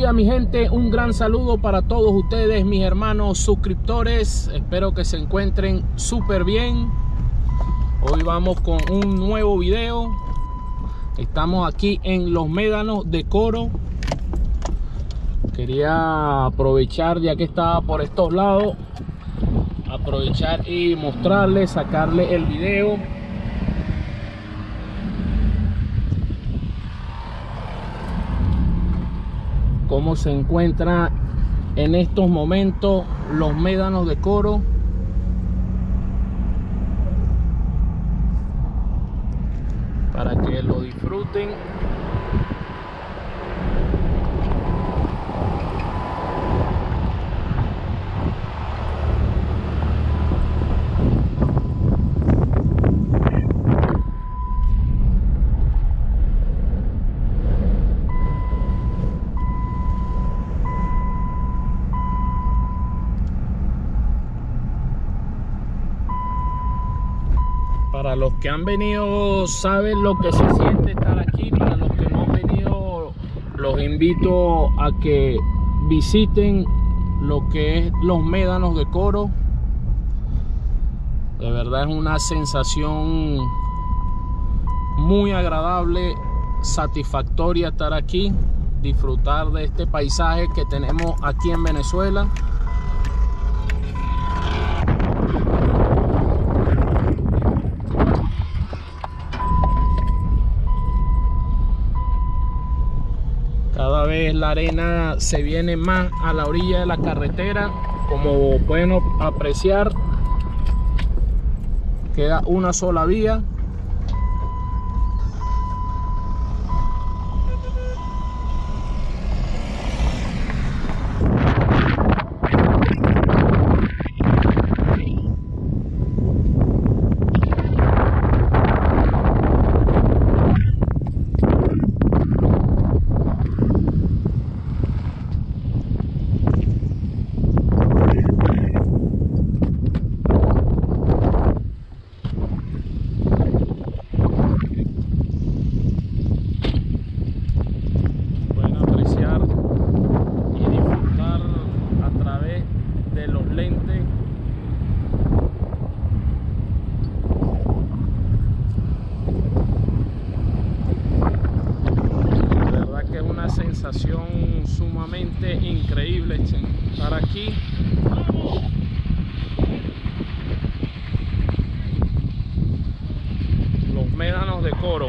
días, mi gente, un gran saludo para todos ustedes, mis hermanos suscriptores. Espero que se encuentren súper bien. Hoy vamos con un nuevo video. Estamos aquí en Los Médanos de Coro. Quería aprovechar, ya que estaba por estos lados, aprovechar y mostrarles, sacarles el video. Cómo se encuentra en estos momentos Los Médanos de Coro. Para que lo disfruten. Para los que han venido saben lo que se siente estar aquí. Para los que no han venido, los invito a que visiten lo que es Los Médanos de Coro. De verdad es una sensación muy agradable, satisfactoria estar aquí, disfrutar de este paisaje que tenemos aquí en Venezuela. Cada vez la arena se viene más a la orilla de la carretera. Como pueden apreciar, queda una sola vía. Sensación sumamente increíble estar aquí. Los Médanos de Coro.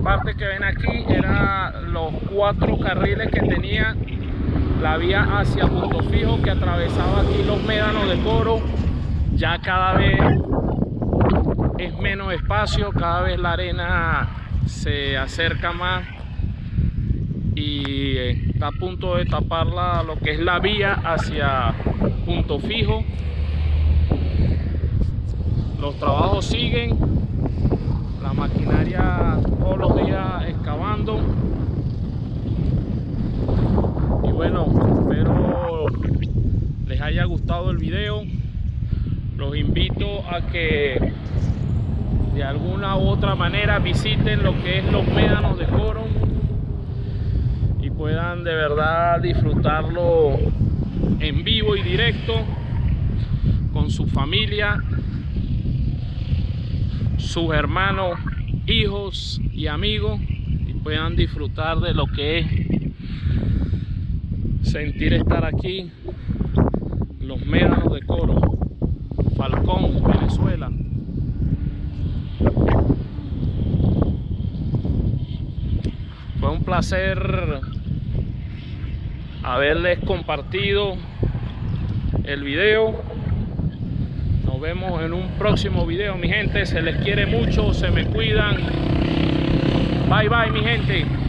parte que ven aquí era los 4 carriles que tenía la vía hacia Punto Fijo, que atravesaba aquí los médanos de Coro. Ya cada vez es menos espacio, cada vez la arena se acerca más y está a punto de tapar lo que es la vía hacia Punto Fijo. Los trabajos siguen, la maquinaria todos los días excavando. Y bueno, espero les haya gustado el video. Los invito a que de alguna u otra manera visiten lo que es los médanos de Coro y puedan de verdad disfrutarlo en vivo y directo con su familia, sus hermanos, hijos y amigos, y puedan disfrutar de lo que es sentir estar aquí, los médanos de Coro, Falcón, Venezuela. Fue un placer haberles compartido el video. Nos vemos en un próximo video, mi gente. Se les quiere mucho, se me cuidan. Bye bye, mi gente.